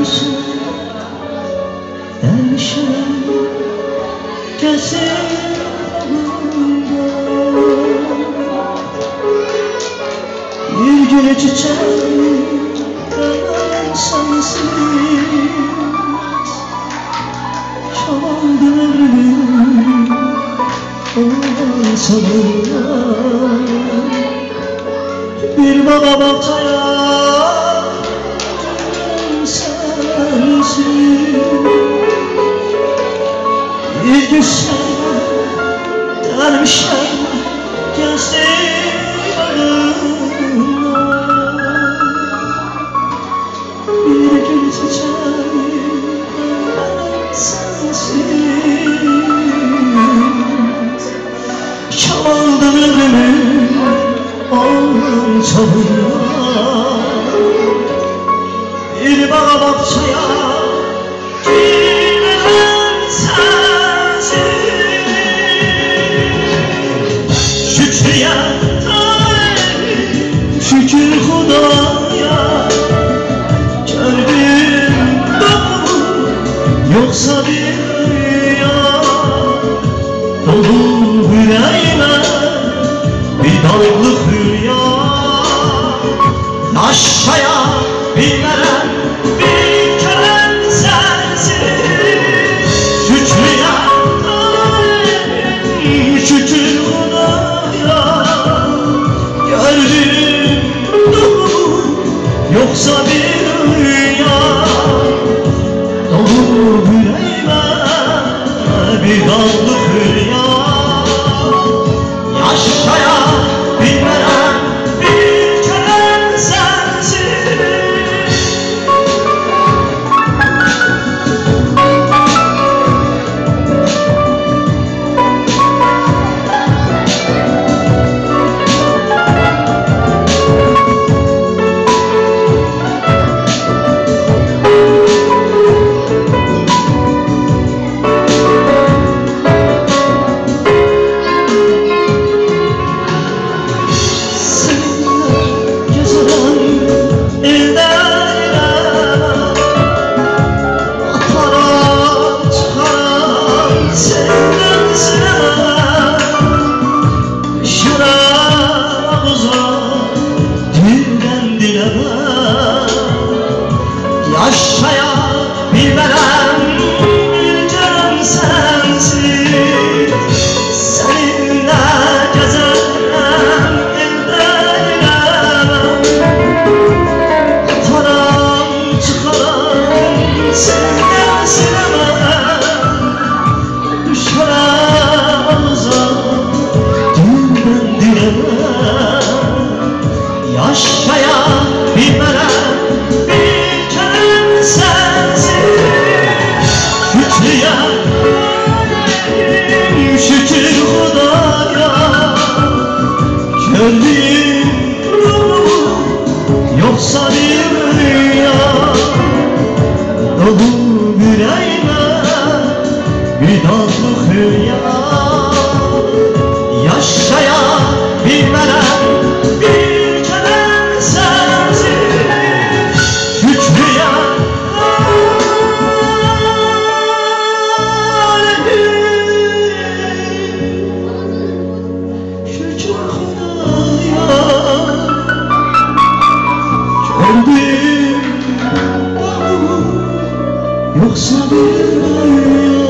musun? Dermişem gözlerimde bir gül çiçeği sensiz çaldın ömrümü o sabırla. Bir baba baltaya sensin, bir düşsen dermişem gözlerimde bir gül çiçeği sensiz çaldın ömrümü onun çalına. Bir bağa bahçeye girmeden sensiz şükür ya şükür Hudaya gördüm doğru yoksa bir rüya dolu yüreğime bir dalglık rüya. Aşağıya bilmeden bir kölen sensiz şükür ya şükür Hudaya gördüm doğru yoksa bir rüya dolu yüreğime bir dalglık rüya. Aşağıya bilmeden bir kölen sensiz. Yaşaya bilmeden bir can sensiz seninle gezerim elden elemem atarım çıkarım senden silemem düşerim ağza dilden dilemem. Yaşaya bilmeden şükür Hudaya gördüm yoksa bir rüya dolu yüreğime bir dalglık rüya. Yaşaya bilmeden bir kölen sensiz şükür ya yoksa bir rüya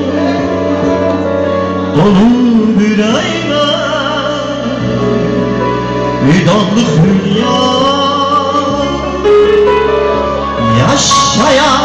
dolu yüreğime bir dalglık hülya. Yaşaya